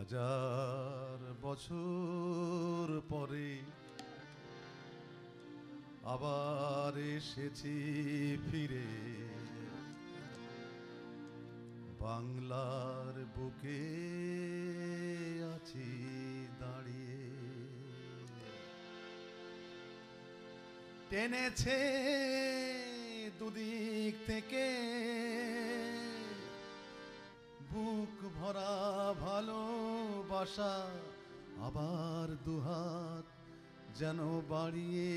হাজার বছর পরে আবার এসেছি ফিরে বাংলার বুকে আছি দাঁড়িয়ে টেনেছে দুদিক থেকে বুক ভরা ভালোবাসা আবার দুহাত যেন বাড়িয়ে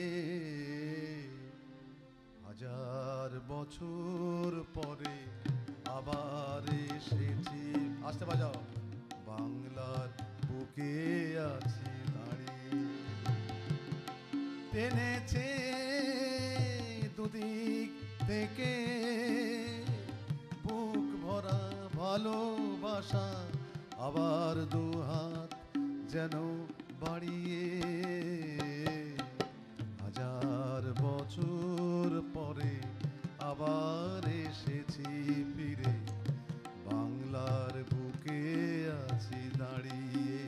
হাজার বছর পরে আবার এসেছি আসতে বাজাও বাংলার বুকে আছি দাঁড়িয়ে টেনেছে দুদিক থেকে বুক ভরা ভালোবাসা আবার দুহাত যেন বাড়িয়ে হাজার বছর পরে আবার এসেছি ফিরে বাংলার বুকে আছি দাঁড়িয়ে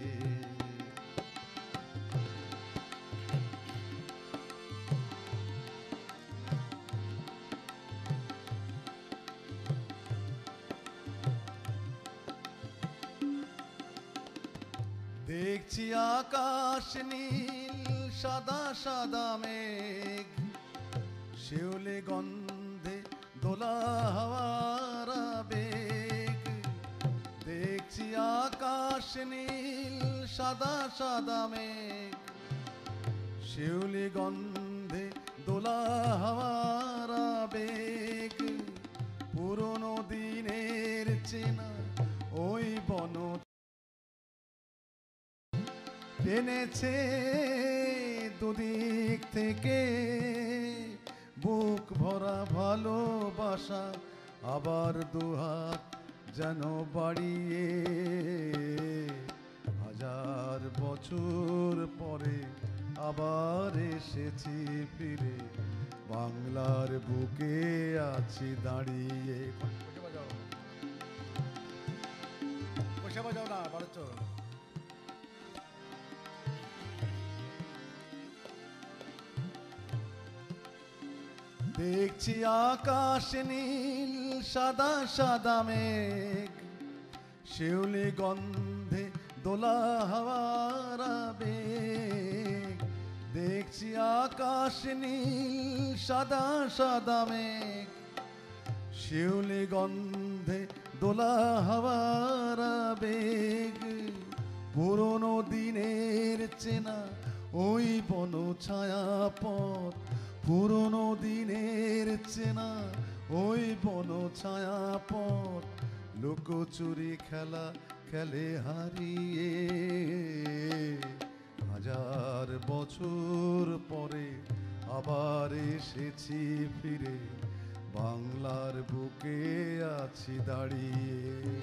দেখছি আকাশ নীল সাদা সাদা মেঘ শিউলি গন্ধে দোলা হাওয়ার আবেগ দেখছি আকাশ নীল সাদা সাদা মেঘ শিউলি গন্ধে দোলা হাওয়ার আবেগ পুরনো দিনের চেনা ওই বন টেনেছে দুদিক থেকে বুক ভরা ভালোবাসা আবার দুহাত যেন বাড়িয়ে হাজার বছর পরে আবার এসেছি ফিরে বাংলার বুকে আছি দাঁড়িয়ে পয়সা বাজাও না বাড়ছ দেখছি আকাশ নীল সাদা সাদা মেঘ শিউলি গন্ধে দোলা হাওয়ার আবেগ দেখছি আকাশ নীল সাদা সাদা মেঘ শিউলি গন্ধে দোলা হাওয়ার আবেগ পুরনো দিনের চেনা ওই বন ছায়া পথ পুরনো দিনের চেনা ওই বন ছায়া পথ লুকোচুরি খেলা খেলে হারিয়ে হাজার বছর পরে আবার এসেছি ফিরে বাংলার বুকে আছি দাঁড়িয়ে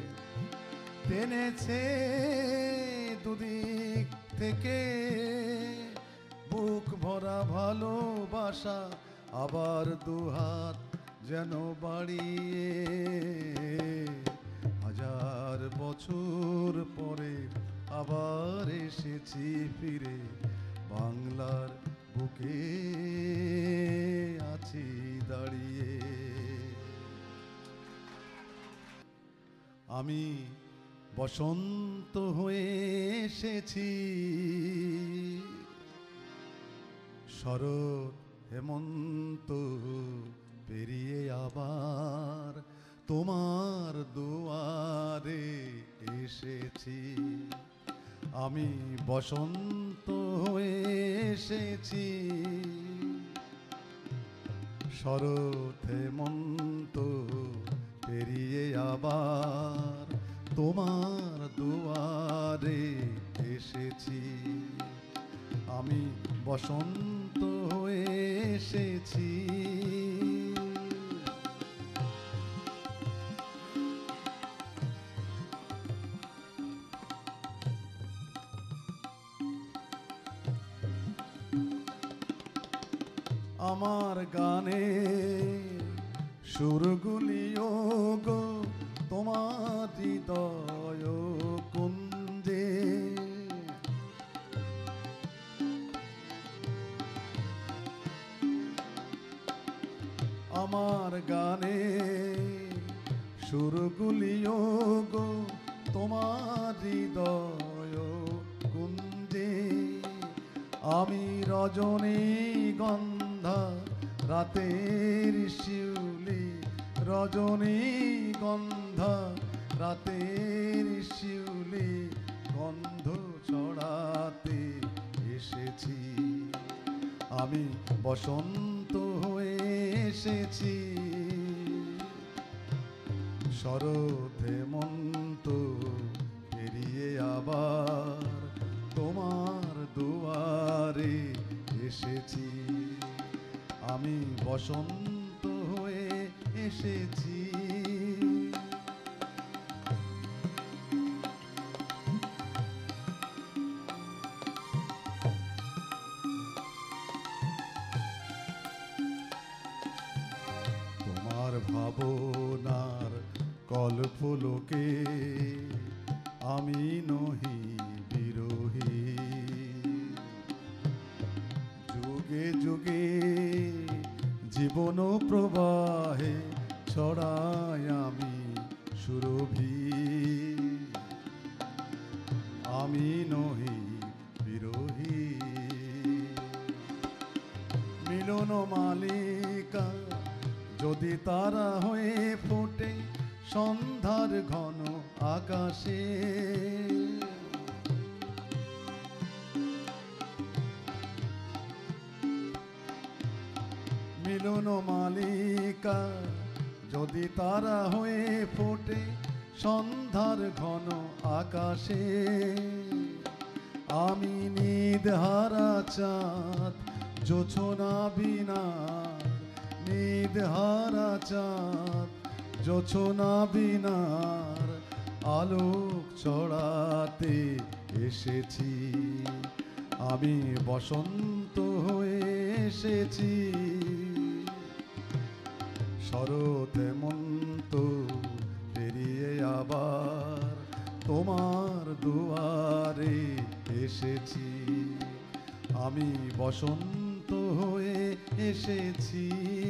টেনেছে দুদিক থেকে বুক ভরা ভালোবাসা আবার দুহাত যেন বাড়িয়ে হাজার বছর পরে আবার এসেছি ফিরে বাংলার বুকে আছি দাঁড়িয়ে আমি বসন্ত হয়ে এসেছি শরৎ হেমন্ত পেরিয়ে আবার তোমার দুয়ারে এসেছি আমি বসন্ত হয়ে এসেছি শরৎ হেমন্ত পেরিয়ে আবার তোমার দুয়ারে এসেছি আমি বসন্ত হয়ে এসেছি আমার গানে সুরগুলিও গো তোমার হৃদয় কুঞ্জ আমার গানে সুরগুলিও গো তোমার হৃদয় কুঞ্জে। আমি রজনী গন্ধা রাতের শিউলি, রজনী গন্ধা রাতের শিউলি, গন্ধ ছড়াতে এসেছি। আমি বসন্ত হয়ে এসেছি, শরৎ হেমন্ত পেরিয়ে আবার তোমার দুয়ারে এসেছি। আমি বসন্ত হয়ে এসেছি। তোমার ভাবনার কল্পলোকে আমি নহি বিরোহী। যুগে যুগে জীবন প্রবাহে ছড়াই আমি সুরভি। আমি নহি বিরোহী। মিলন মালিকা যদি তারা হয়ে ফোটে সন্ধ্যার ঘন আকাশে, মিলন মালিকা যদি তারা হয়ে ফোটে সন্ধ্যার ঘন আকাশে। আমি নিদহারা চাঁদ জোছনা বিনা, নিদহারা চাঁদ জোছনা বিনার আলোক ছড়াতে এসেছি। আমি বসন্ত হয়ে এসেছি, শরৎ হেমন্ত পেরিয়ে আবার তোমার দুয়ারে এসেছি। আমি বসন্ত হয়ে এসেছি।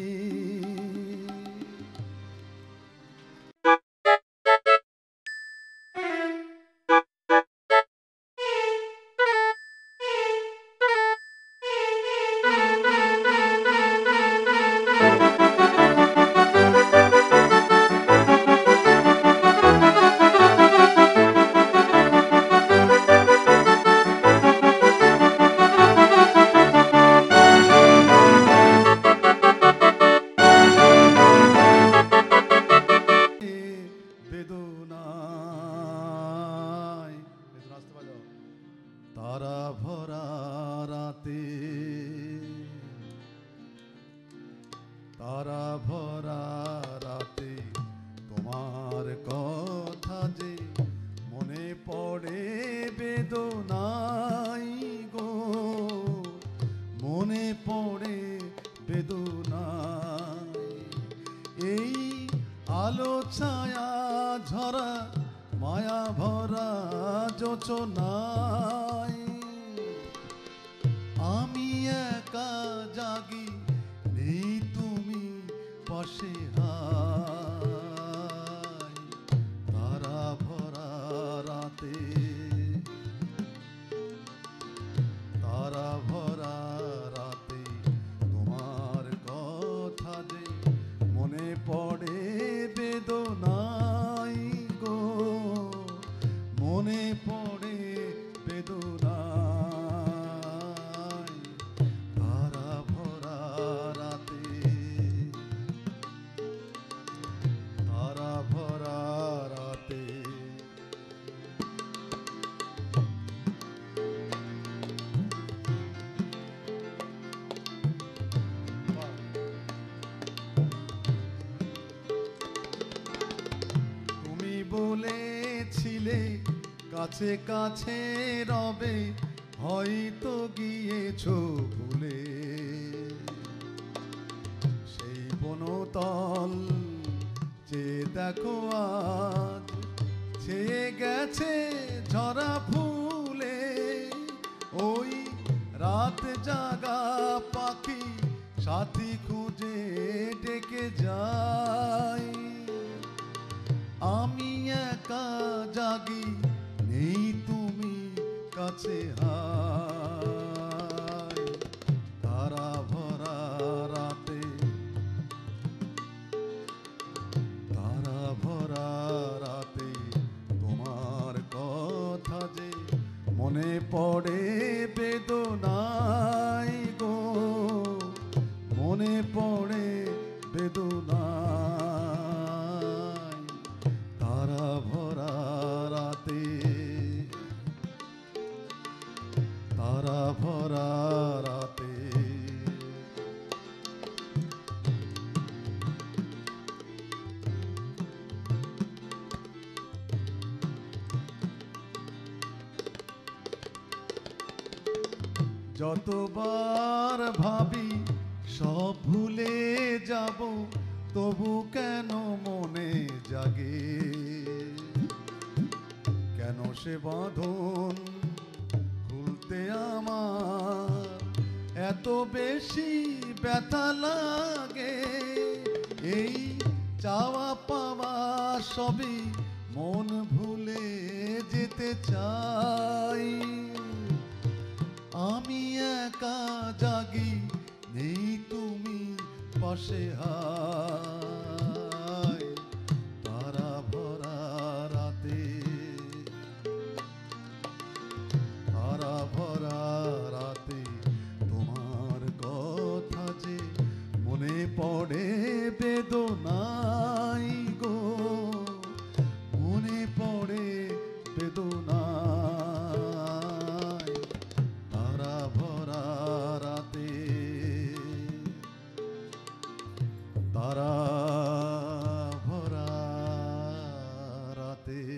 তারা ভরা রাতে, তারা ভরা রাতে তোমার কথা যে মনে পড়ে বেদনাই গো, মনে পড়ে বেদনাই। এই আলো ছায়া ঝরা মায়া ভরা যোচনাই আমি একা জাগি, নেই তুমি পাশে হাই। তারা ভরা রাতে, তারা ভরা রাতে তোমার কথা যে মনে পড়ে বেদনাই গো, মনে পড়ে বেদনাই। তারা ভরা রাতে, তারা ভরা রাতে। তুমি বলেছিলে কাছে কাছে রবে, হয়তো গিয়েছো ভুলে। সেই বনতল যে দেখো আজ ছেয়ে গেছে ঝরা ফুলে। ওই রাত জাগা পাখি সাথী খুঁজে ডেকে কাছে হায় তারা ভরা রাতে, তারা ভরা রাতে তোমার কথা যে মনে পড়ে বেদনাই গো, মনে পড়ে বেদনাই তারা ভরা রাতে, তারা ভরা রাতে। যতবার ভাবি সব ভুলে যাব, তবু কেন মনে জাগে, কেন সে বাঁধন খুলতে আমার এত বেশি ব্যথা লাগে। এই চাওয়া পাওয়া সবই মন ভুলে যেতে চাই, আমি একা জাগি নেই তুমি পাশে হায় তারা ভরা রাতে, তারা ভরা রাতে তোমার কথা যে মনে পড়ে বেদনাই গো, মনে পড়ে বেদনাই তারা ভরা রাতে, তারা ভরা রাতে।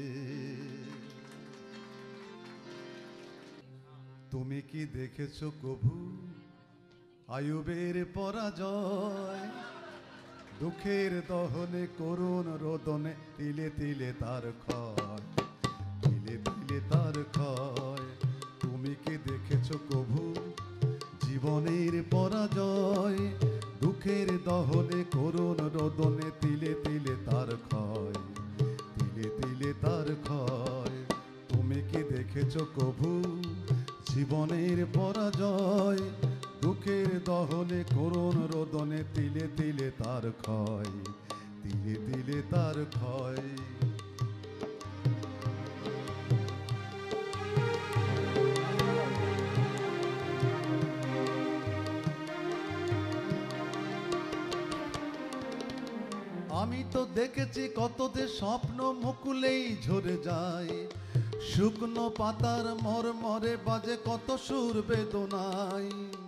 তুমি কি দেখেছো কভু আয়ুবের পরাজয়, দুঃখের দহনে করুণ রোদনে তিলে তিলে তার ক্ষয়, তিলে তিলে তার ক্ষয়। তুমি কি দেখেছো কভু জীবনের পরাজয়, দুঃখের দহনে করুণ রোদনে তিলে তিলে তার ক্ষয়, তিলে তিলে তার ক্ষয়। তুমি কি দেখেছো কভু জীবনের পরাজয়, দুঃখের দহনে করুণ রোদনে তিলে তিলে তার ক্ষয়, তিলে তিলে তার ক্ষয়। আমি তো দেখেছি কতদের স্বপ্ন মুকুলেই ঝরে যায়, শুকনো পাতার মরমরে বাজে কত সুর বেদনাই।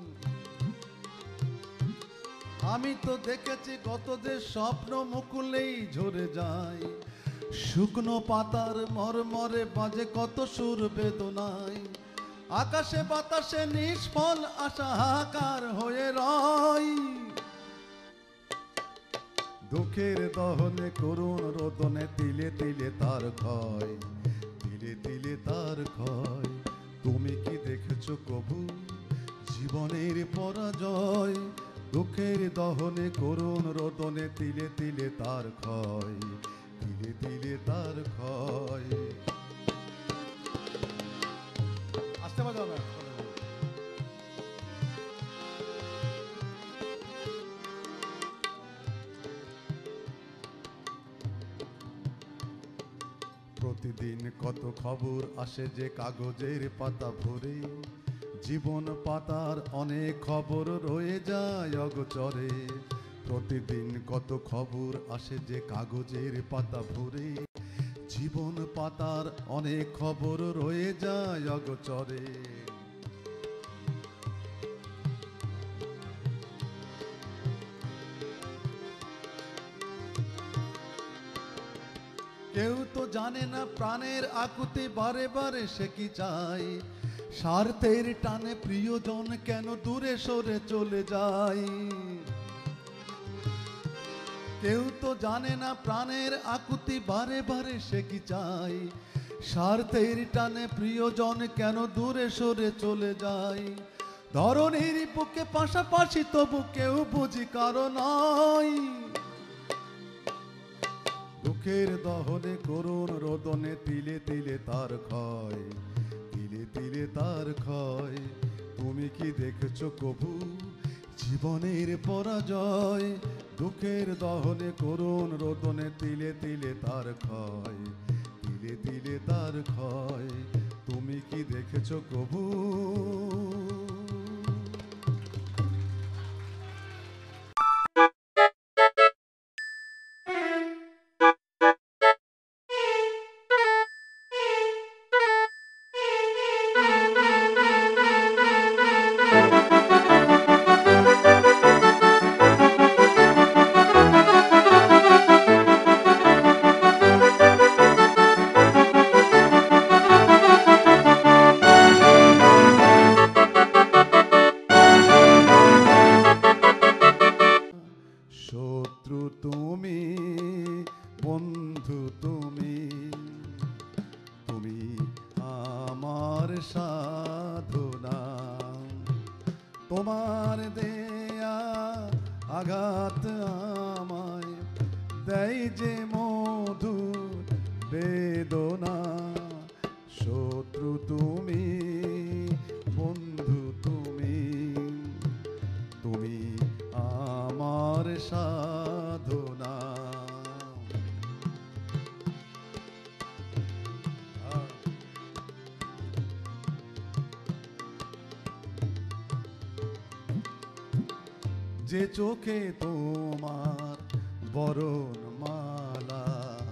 আমি তো দেখেছি কতদের স্বপ্ন মুকুলেই ঝরে যায়, শুকনো পাতার মরমরে বাজে কত সুর বেদনাই। আকাশে বাতাসে নিষ্ফল আশা হাহাকার হয়ে রয়, দুঃখের দহনে করুণ রোদনে তিলে তিলে তার ক্ষয়, তিলে তিলে তার ক্ষয়। তুমি কি দেখেছো কভু জীবনের পরাজয়, দুঃখের দহনে করুণ রোদনে তিলে তিলে তার ক্ষয়, তিলে তিলে তার ক্ষয়। আসতে পারো না। প্রতিদিন কত খবর আসে যে কাগজের পাতা ভরে, জীবন পাতার অনেক খবর রয়ে যায় অগোচরে। প্রতিদিন কত খবর আসে যে কাগজের পাতা ভরে, জীবন পাতার অনেক খবর রয়ে যায় অগোচরে। কেউ তো জানে না প্রাণের আকুতি বারে বারে সে কি চায়, স্বার্থের টানে প্রিয়জন কেন দূরে সরে চলে যায়। কেউ তো জানে না প্রাণের আকুতি বারে বারে সে কি চায়, স্বার্থের টানে প্রিয়জন কেন দূরে সরে চলে যায়। ধরনীর বুকে পাশাপাশি তবু কেউ বুঝি কারো নয়, দুঃখের দহনে করুণ রোদনে তিলে তিলে তার ক্ষয়, তিলে তিলে তিলে তার ক্ষয়। তুমি কি দেখেছো কভু জীবনের পরাজয়? দুঃখের দহনে করুণ রোদনে তিলে তিলে তার ক্ষয়, তিলে তিলে তার ক্ষয়। তুমি কি দেখেছো কভু? শত্রু তুমি, বন্ধু তুমি, তুমি আমার সাধনা। তোমার দেয়া আঘাত আমায় দেয় যে মধুর বেদনা। শত্রু তুমি, বন্ধু তুমি, তুমি আমার সাধনা। যে চোখে তোমার বরণ মালা,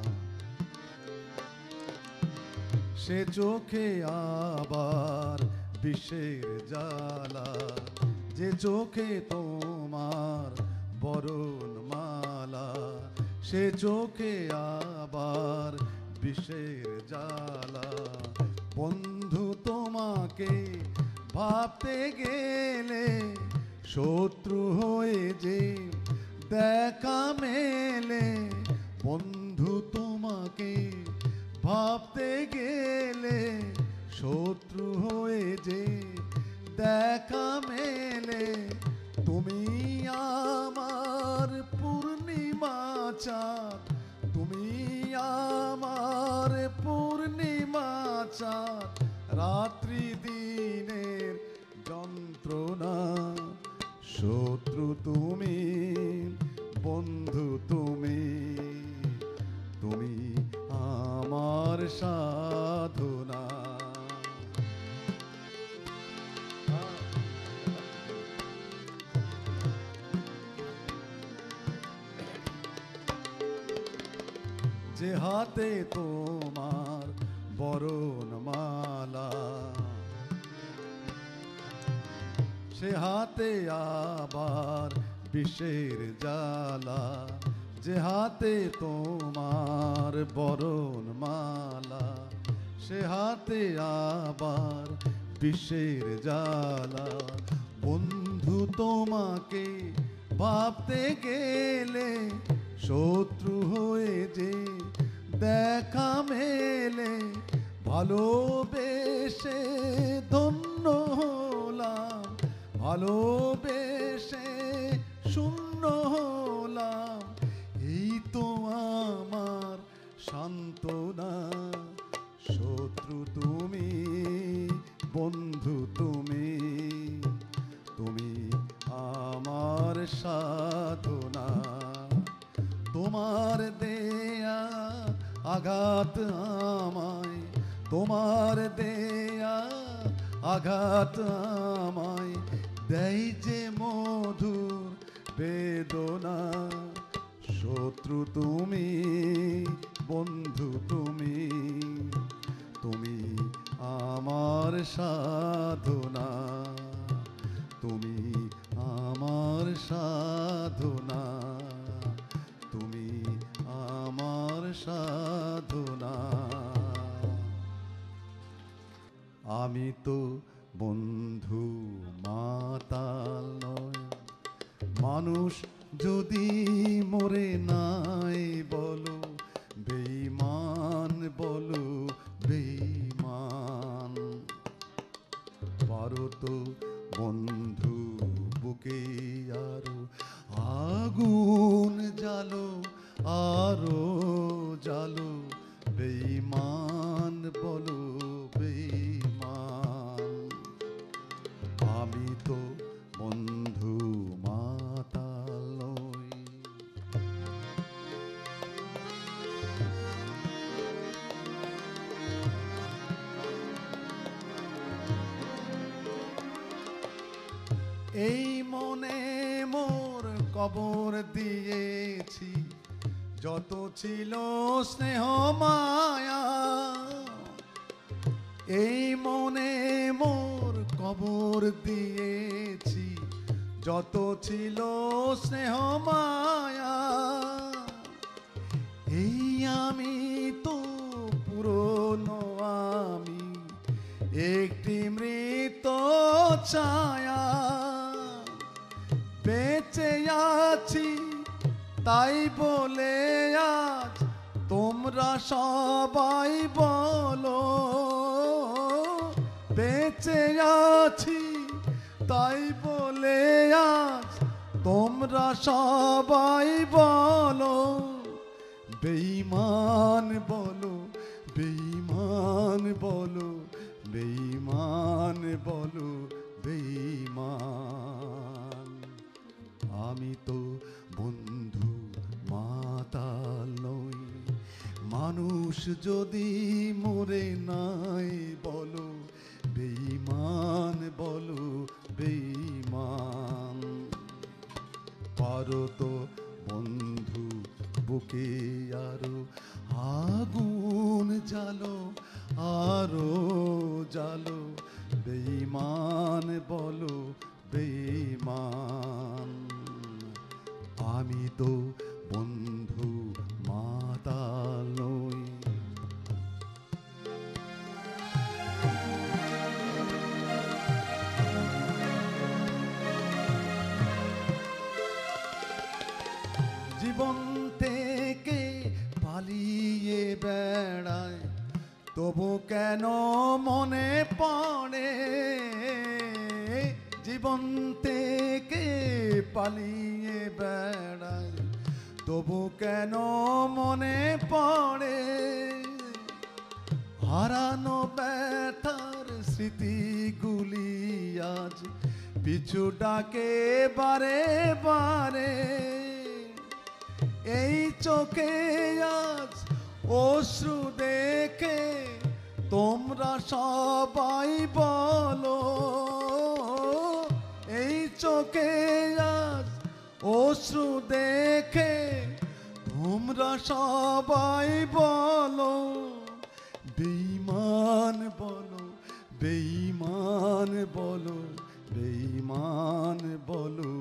সে চোখে আবার বিষের জ্বালা। যে চোখে তোমার বরণ মালা, সে চোখে আবার বিষের জ্বালা। বন্ধু তোমাকে ভাবতে গেলে শত্রু হয়ে যে দেখা মেলে। বন্ধু তোমাকে ভাবতে গেলে শত্রু হয়ে যে দেখা মেলে। তুমি আমার পূর্ণিমা চাঁদ, তুমি আমার পূর্ণিমা চাঁদ। রাত্রি দিনের যন্ত্রণা। শত্রু তুমি, বন্ধু তুমি, তুমি আমার সাধনা। যে হাতে তোমার বরণ মালা, সে হাতে আবার বিষের জ্বালা। যে হাতে তোমার বরণ মালা, সে হাতে আবার বিষের জ্বালা। বন্ধু তোমাকে ভাবতে গেলে শত্রু হয়ে যে দেখা মেলে। ভালোবেসে ধন্য হলাম, ভালোবেসে শূন্য হলাম। এই তো আমার সান্ত্বনা। শত্রু তুমি, বন্ধু তুমি, তুমি আমার সাধনা। তোমার দেয়া আঘাত আমায়, তোমার দেয়া আঘাত আমায় দেয় যে মধুর বেদনা। শত্রু তুমি, বন্ধু তুমি, তুমি আমার সাধনা। তুমি আমার সাধনা, তুমি আমার সাধনা। আমি তো বন্ধু মাতাল নয়, মানুষ যদি মরে নাই বলো বেঈমান, বলো বেঈমান। পারো তো বন্ধু বুকে আরো আগুন জালো, আরো জালো। বেঈমান বলো বেঈমান। এই মনে মোর কবর দিয়েছি যত ছিল স্নেহ মায়া, এই মনে মোর কবর দিয়েছি যত ছিল স্নেহ মায়া। এই আমি তো পুরনো আমি একটি মৃত ছায়া, বেঁচে আছি তাই বলে আজ তোমরা সবাই বলো, বেঁচে আছি তাই বলে আজ তোমরা সবাই বলো, বেঈমান বলো, বেঈমান বলো, বেঈমান বলো, বেঈমান। আমি তো বন্ধু মাতাল নই, মানুষ যদি মরে নাই বলো, বেঈমান বলো, বেঈমান। পারো তো বন্ধু বুকে আরো আগুন জ্বালো, আরো জ্বালো, বেঈমান বলো, বেঈমান। আমি তো বন্ধু মাতাল নই। জীবন থেকে পালিয়ে বেড়ায় তবু কেন মনে পড়ে, জীবন থেকে পালিয়ে বেড়ায় তবু কেন মনে পড়ে, হারানো ব্যথার স্মৃতিগুলি আজ পিছু ডাকে বারে বারে, এই চোখে আজ অশ্রু দেখে তোমরা সবাই বলো, এই চোখে আজ অশ্রু দেখে তোমরা সবাই বলো, বেঈমান বলো, বেঈমান বলো, বেঈমান বলো,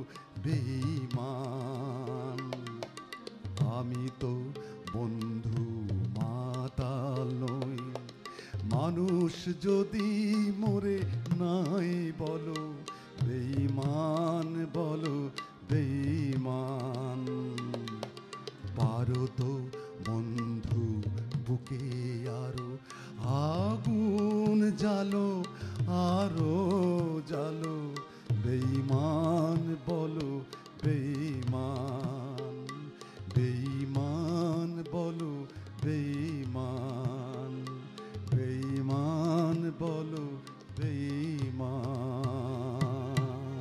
বেঈমান। আমি তো বন্ধু মাতাল নই, মানুষ যদি মরে নাই বলো, বেঈমান বলো, বেঈমান। পারো তো বন্ধু বুকে আরো আগুন জ্বালো, আরো জ্বালো, বেঈমান বলো, বেঈমান। বেঈমান বলো, বেঈমান, বেঈমান বলো, বেঈমান।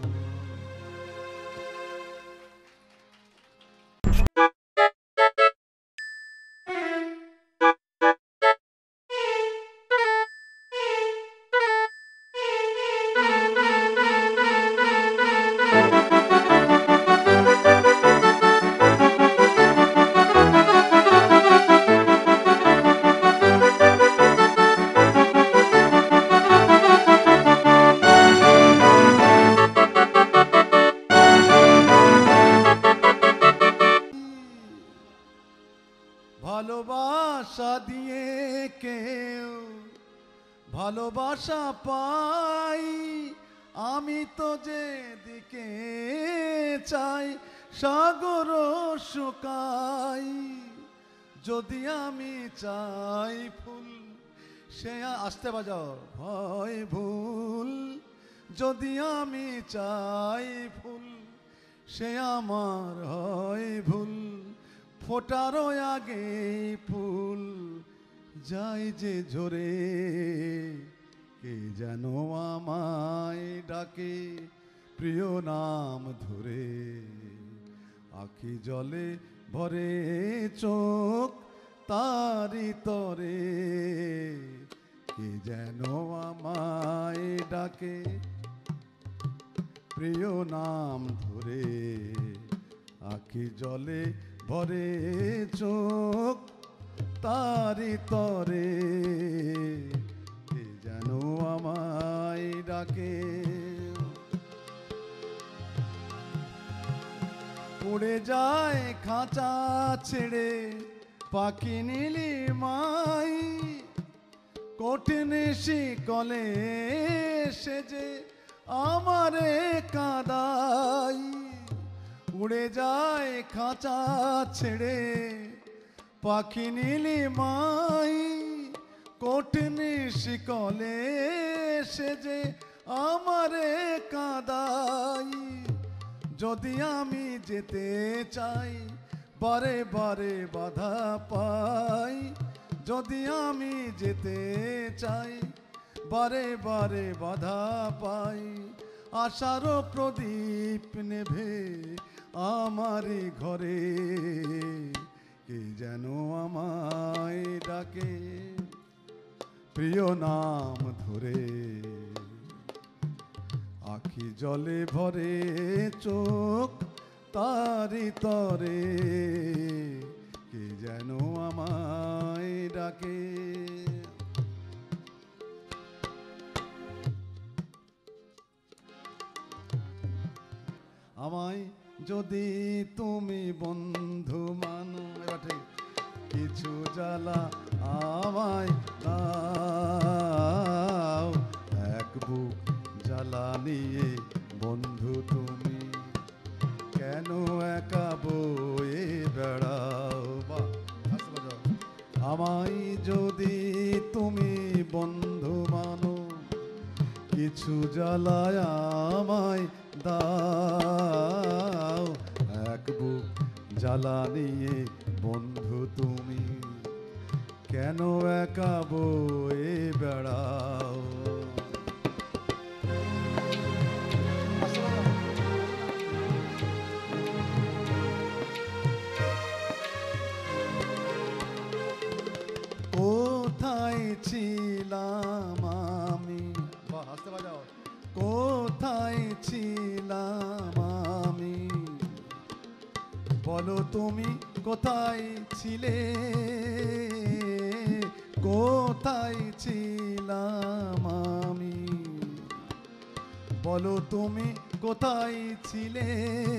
ভালোবাসা দিয়ে কেউ ভালোবাসা পাই, আমি তো যেদিকে চাই সাগর শুকাই, যদি আমি চাই ফুল সে আসতে বাজাও ভয় ভুল, যদি আমি চাই ফুল সে আমার হয় ভুল, ফোটারও আগে ফুল যাই যে ঝরে, কে যেন আমায় ডাকে প্রিয় নাম ধরে, আখি জলে ভরে চোখ তারি তরে, কে যেন আমায় ডাকে প্রিয় নাম ধরে আখি জলে ভরে চোখ তারি তরে কে যেন আমায় ডাকে উড়ে যায় খাঁচা ছেড়ে পাখি নীলি মাই কঠিন শিকলে সেজে আমারে কাদাই উড়ে যায় খাঁচা ছেড়ে পাখি নীলি মাই কঠিন শিকলে সেজে আমারে কাদাই যদি আমি যেতে চাই বারে বারে বাধা পাই যদি আমি যেতে চাই বারে বারে বাধা পাই আশারও প্রদীপ নেভে আমারই ঘরে কে যেন আমায় ডাকে প্রিয় নাম ধরে আখি জলে ভরে চোখ তারি তরে কে যেন আমায় ডাকে আমায় যদি তুমি বন্ধু মানো এবার ঠিক কিছু জ্বালা আমায় দাও এক বুক জ্বালা নিয়ে বন্ধু তুমি কেন একা বয়ে বেড়াও বা আমায় যদি তুমি বন্ধু মানো কিছু জ্বালায় আমায় দাও এক বুক জ্বালা নিয়ে বন্ধু তুমি কেন একা বয়ে বেড়াও কোথায় ছিলাম আমি কোথায় ছিলাম আমি বলো তুমি কোথায় ছিলে কোথায় ছিলাম আমি বলো তুমি কোথায় ছিলে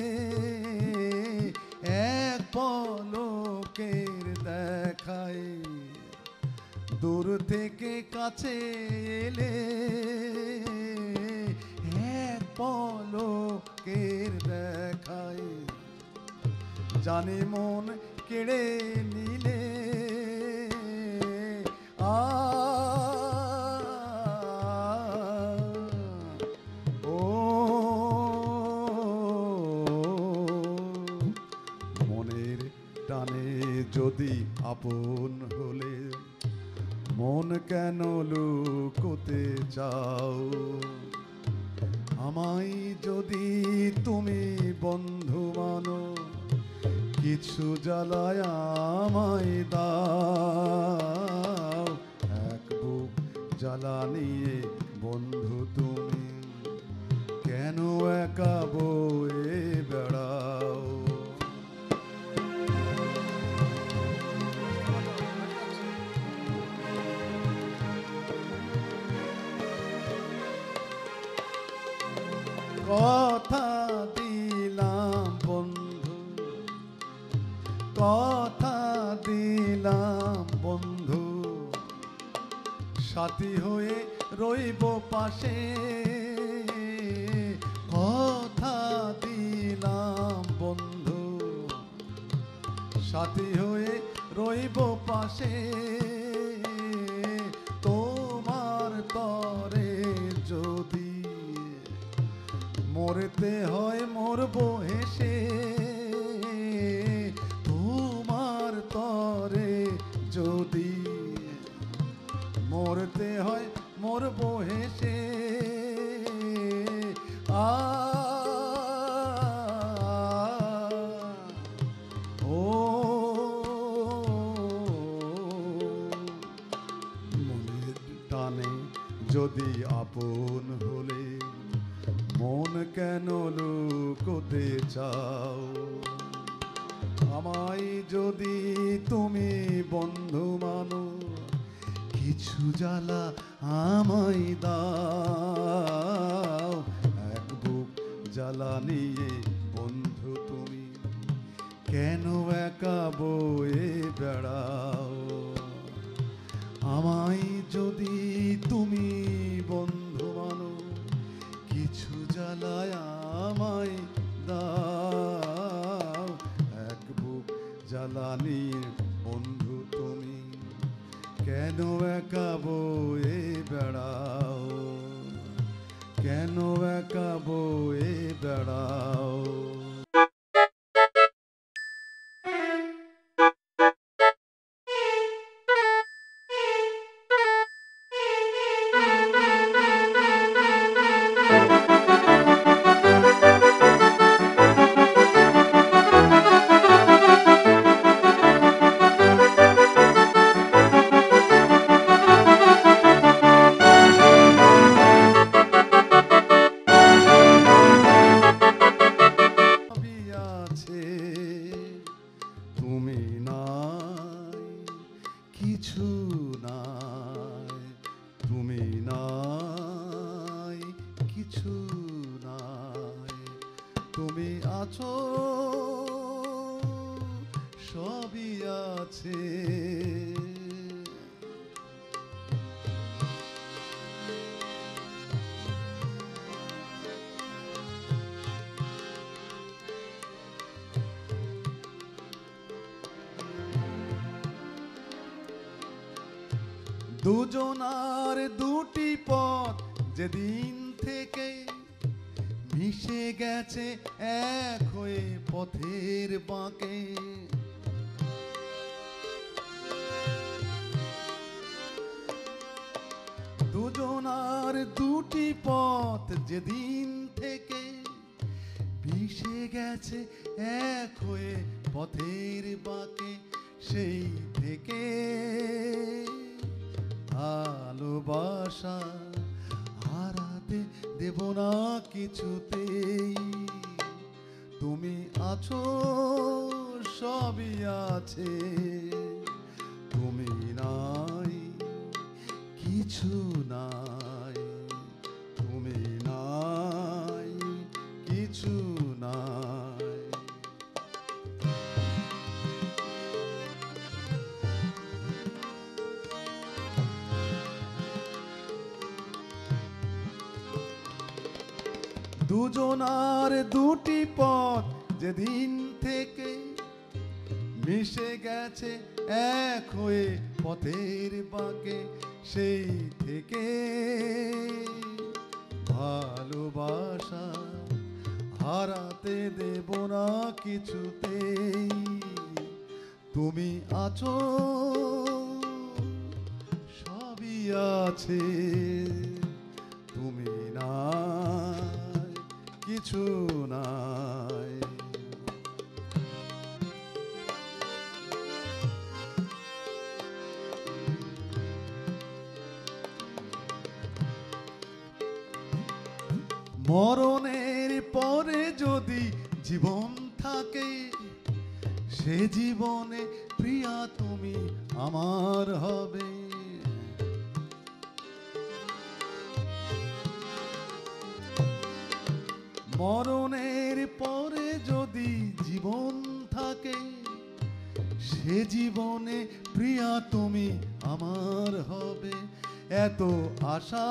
এক পলকের দেখায় দূর থেকে কাছে এলে এক পলকের দেখায় জানি মন কেড়ে নিলে ও মনের টানে যদি আপন হলে মন কেন লুকোতে চাও আমায় যদি তুমি বন্ধু মানো কিছু জ্বালায় আমায় দাও এক বুক জ্বালা নিয়ে বন্ধু তুমি কেন একা বয়ে বেড়াও কথা দিলাম বন্ধু কথা দিলাম বন্ধু সাথী হয়ে রইব পাশে কথা দিলাম বন্ধু সাথী হয়ে রইব পাশে তোমার তরে যদি মরতে হয় মরবো হেসে তোমার তরে যদি মরতে হয় মরবো হেসে ও মনের টানে যদি আপন হলে মন কেন লুকোতে চাও? আমায় যদি তুমি বন্ধু মানো, কিছু জ্বালা আমায় দাও। এক বুক জ্বালা নিয়ে বন্ধু তুমি কেন একা বয়ে বেড়াও? আমায় যদি তুমি বন্ধু মানো, কিছু জ্বালায় আমায় দাও। এক বুক জ্বালা নিয়ে বন্ধু তুমি কেন একা বয়ে বেড়াও? কেন একা বয়ে বেড়াও? তুমি নাই, কিছু নাই। তুমি নাই, কিছু নাই। তুমি আছো, সবই আছে। দুজনার দুটি পথ যেদিন থেকে মিশে গেছে এক হয়ে পথের বাঁকে। দুজনার দুটি পথ যেদিন থেকে মিশে গেছে এক হয়ে পথের বাঁকে, সেই থেকে ভালোবাসা হারাতে দেব না কিছুতেই। তুমি আছো, সবই আছে। তুমি নাই, কিছু নাই। তুমি নাই, কিছু নাই। দুজনার দুটি পথ যেদিন থেকে মিশে গেছে এক হয়ে পথের বাঁকে, সেই থেকে ভালোবাসা হারাতে দেব না কিছুতেই। তুমি আছো, সবই আছে। তুমি নাই, কিছু নাই। মরণের পরে যদি জীবন থাকে, সে জীবনে প্রিয়া তুমি আমার হবে। মরণের পরে যদি জীবন থাকে, সে জীবনে প্রিয়া তুমি আমার হবে। এত আশা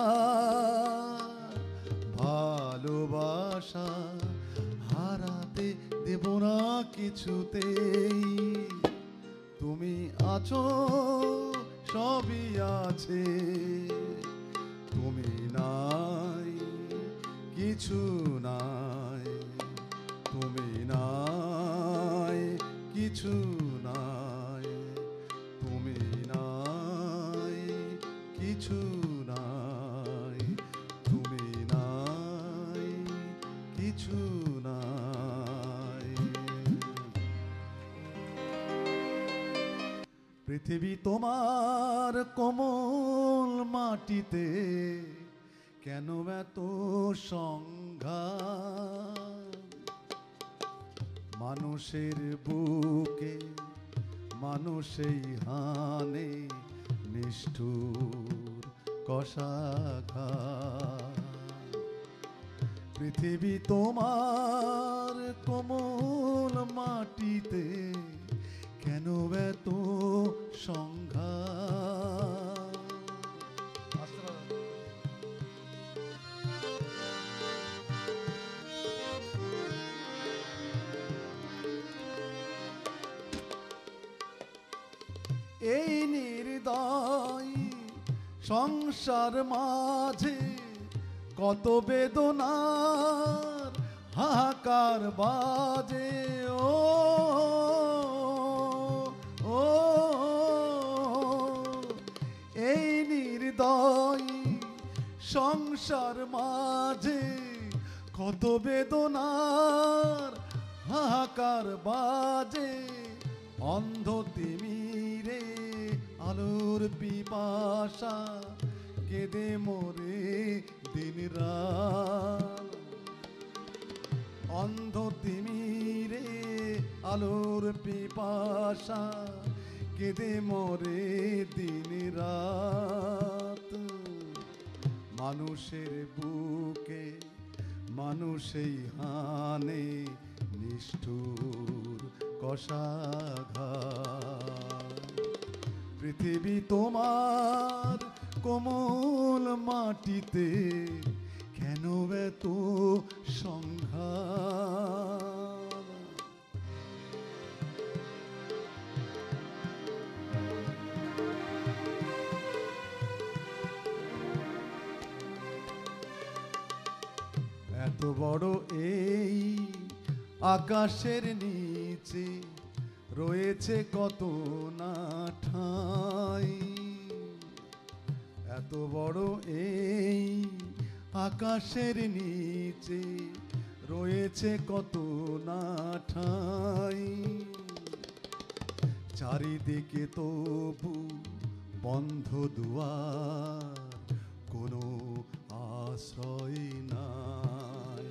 ভালোবাসা হারাতে দেব না কিছুতেই। তুমি আছো, সবই আছে। তুমি নাই, কিছু নাই। তুমি নাই, কিছু নাই। তুমি নাই, কিছু নাই। তুমি নাই, কিছু নাই। পৃথিবী তোমার কোমল মাটিতে কেন এত সংঘাত মানুষের বুকে, মানুষেই হানে নিষ্ঠুর কষাঘাত। পৃথিবী তোমার কোমল মাটিতে কেন এত সংঘাত? এই নির্দয় সংসার মাঝে কত বেদনার হাহাকার বাজে। ও ও এই নির্দয় সংসার মাঝে কত বেদনার হাহাকার বাজে। অন্ধ তিমিরে আলোর পিপাসা কেঁদে মরে দিন রাত। অন্ধ তিমিরে আলোর পিপাসা কেঁদে মরে দিন রাত। মানুষের বুকে মানুষেই হানে নিষ্ঠুর কষাঘাত। পৃথিবী তোমার কোমল মাটিতে কেন এত সংঘাত? এত বড় এই আকাশের নিচে রয়েছে কত না ঠাই। এত বড় এই আকাশের নিচে রয়েছে কত না ঠাই। চারিদিকে তবু বন্ধ দুয়ার, কোনো আশ্রয় নাই।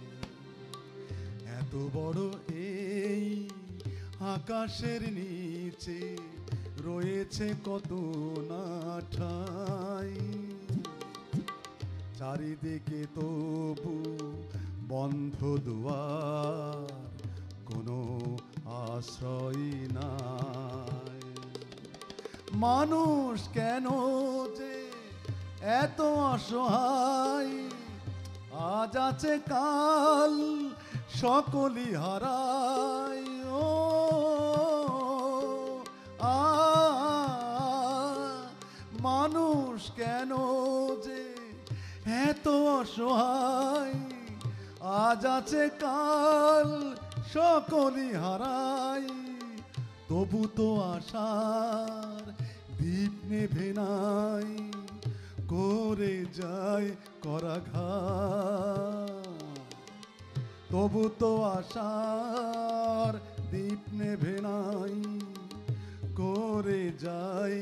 এত বড় এই আকাশের নিচে রয়েছে কত না ঠাই। চারিদিকে তবু বন্ধ দুয়ার, কোনো আশ্রয় নাই। মানুষ কেন যে এত অসহায়, আজ আছে কাল সকলই হারায়। ও মানুষ কেন যে এত অসহায়, আজ আছে কাল সকলই হারায়। তবু তো আশার দীপ নেভে নাই, করে যায় করাঘাত। তবু তো আশার দীপ নেভে নাই, করে যায়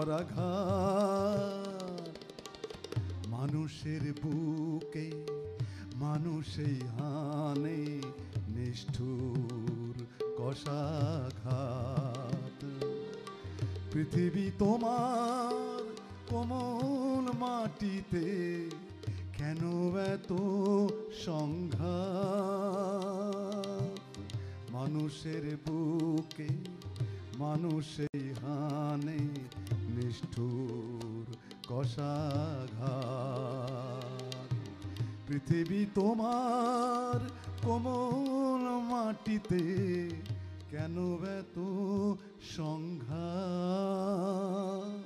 করাঘাত। মানুষের বুকে মানুষেই হানে নিষ্ঠুর কষাঘাত। পৃথিবী তোমার কোমল মাটিতে কেন এত সংঘাত? মানুষের বুকে মানুষেই হানে নিষ্ঠুর কষাঘাত। পৃথিবী তোমার কোমল মাটিতে কেন এত সংঘাত?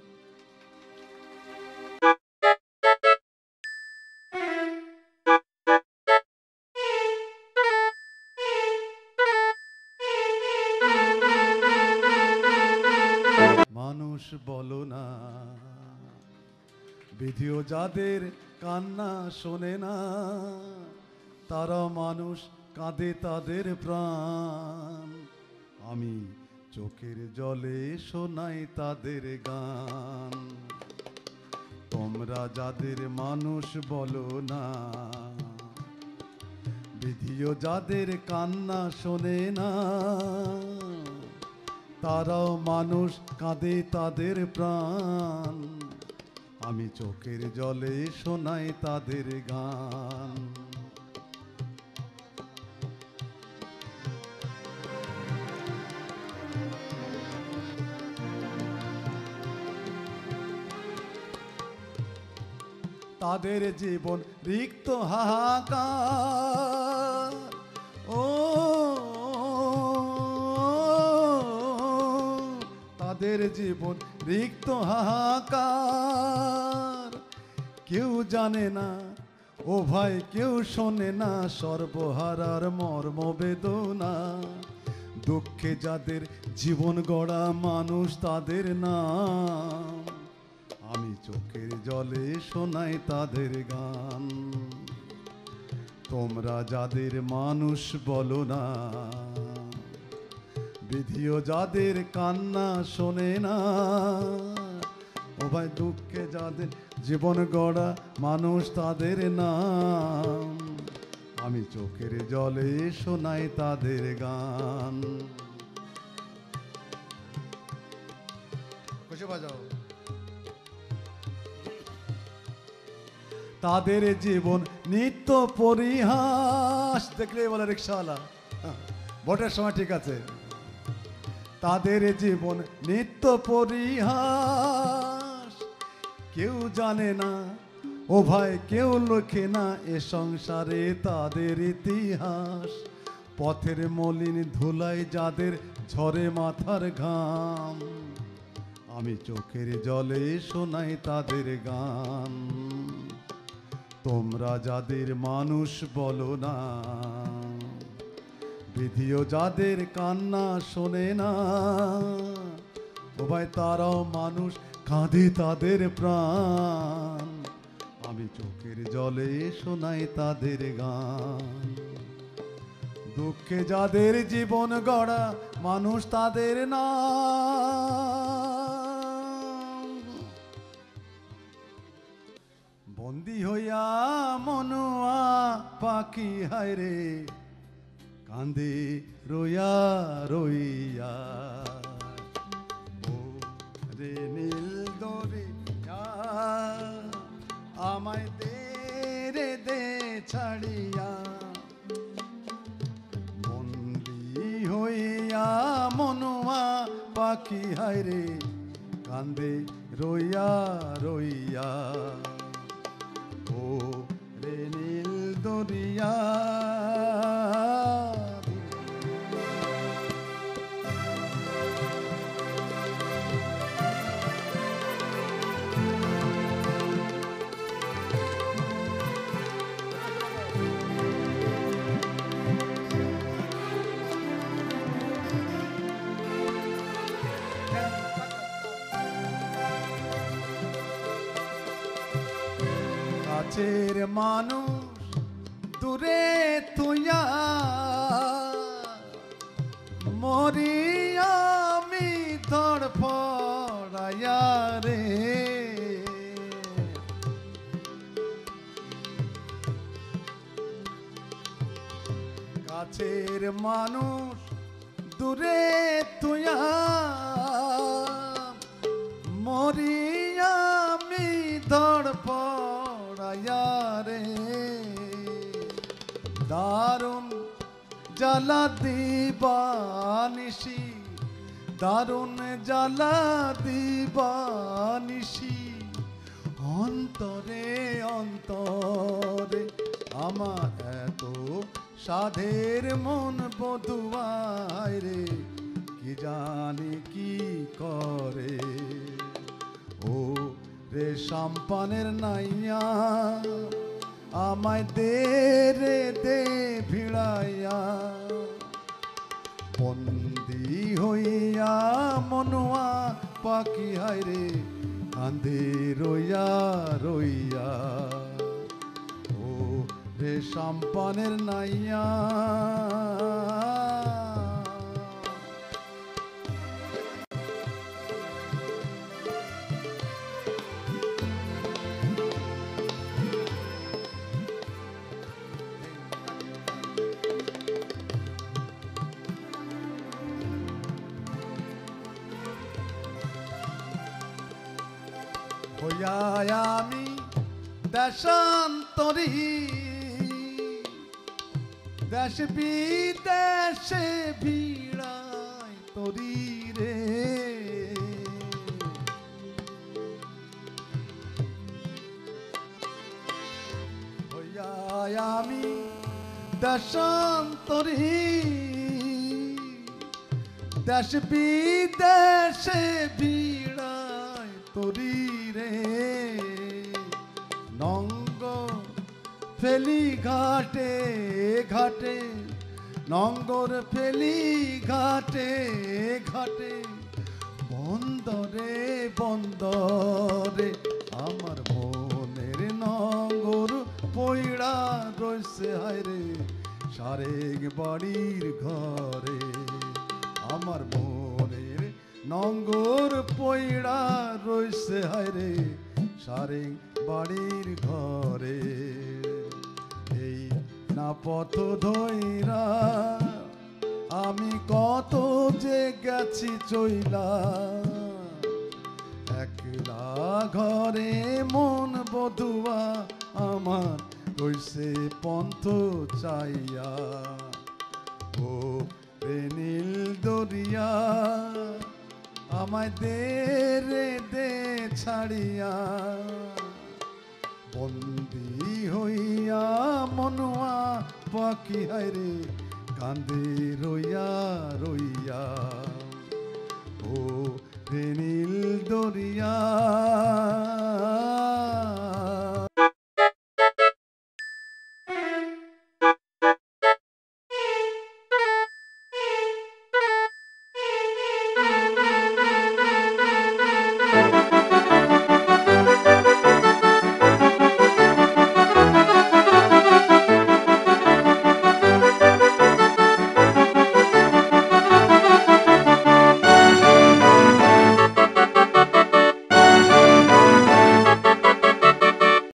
মানুষ বলো না, বিধিও যাদের কান্না শোনে না, তারা মানুষ কাঁদে তাদের প্রাণ। আমি চোখের জলে শোনাই তাদের গান। তোমরা যাদের মানুষ বলো না, বিধিও যাদের কান্না শোনে না, তারাও মানুষ, কাঁদে তাদের প্রাণ। আমি চোখের জলে শোনাই তাদের গান। তাদের জীবন রিক্ত হাহাকার, ও তাদের জীবন রিক্ত হাহাকার। কেউ জানে না ও ভাই, কেউ শোনে না সর্বহারার মর্ম বেদনা। দুঃখে যাদের জীবন গড়া মানুষ তাদের নাম, আমি চোখের জলে শোনাই তাদের গান। তোমরা যাদের মানুষ বলো না, বিধিও যাদের কান্না শোনে না, ও ভাই দুঃখে যাদের জীবন গড়া মানুষ তাদের নাম, আমি চোখের জলে শোনাই তাদের গান। খুশি বাজাও। তাদের জীবন নিত্য পরিহাস, দেখলেই বলে রিক্সাওয়ালা ভোটের সময় ঠিক আছে। তাদের জীবন নিত্য পরিহাস, কেউ জানে না ও ভাই, কেউ লেখে না এ সংসারে তাদের ইতিহাস। পথের মলিন ধুলাই যাদের ঝরে মাথার ঘাম, আমি চোখের জলে শোনাই তাদের গান। তোমরা যাদের মানুষ বলো না, বিধিও যাদের কান্না শোনে না, ও ভাই তারাও মানুষ, কাঁদে তাদের প্রাণ। আমি চোখের জলে শোনাই তাদের গান। দুঃখে যাদের জীবন গড়া মানুষ তাদের না, বন্দী হইয়া মনুয়া পাখি হায় রে, কান্দে রইয়া রইয়া। ও রে নীল দরিয়া, আমায় দে রে দে ছাড়িয়া। বন্দী হইয়া মনুয়া পাখি হায় রে, কান্দে রইয়া রইয়া। ও রে নীল দরিয়া। কাছের মানুষ দূরে তুইয়া, মরি আমি ধড়ফড়াইয়া রে। কাছের মানুষ দূরে তুইয়া, মরি আমি ধড়ফড়াইয়া রে। দারুণ জ্বালা দিবানিশি, দারুণ জ্বালা দিবানিশি। অন্তরে অন্তরে আমার এত সাধের মন বধুয়ায় রে, কি জানি কি করে। ও রে সাম্পানের নাইয়া, আমায় দে রে দে ভিড়াইয়া। বন্দী হইয়া মনুয়া পাখি হায় রে, কান্দে রইয়া রইয়া। ও রে সাম্পানের নাইয়া। হইয়া আমি দেশান্তরী, দেশ বিদেশে ভিড়াই তরি রে। হইয়া আমি দেশান্তরী, দেশ বিদেশে ভিড়াই তরি রে। নঙ্গ ফেলি ঘাটে ঘাটে, নঙ্গর ফেলি ঘাটে ঘাটে, বন্দরে বন্দরে আমার মনের নঙ্গর পইড়া রইছে হায়রে সারেং বাড়ির ঘরে। আমার মনের নঙ্গর পইড়া রইছে হায়রে সারেং বাড়ির ঘরে। এই না পথ ধইরা আমি কত যে গেছি চইলা, একলা ঘরে মন বধুয়া আমার রইছে পন্থ চাইয়া। ও রে নীল দরিয়া আমায় দে রে দে ছাড়িয়া, বন্দি হইয়া মনুয়া পাখি হায়রে কান্দে রইয়া রইয়া। ও রে নীল দরিয়া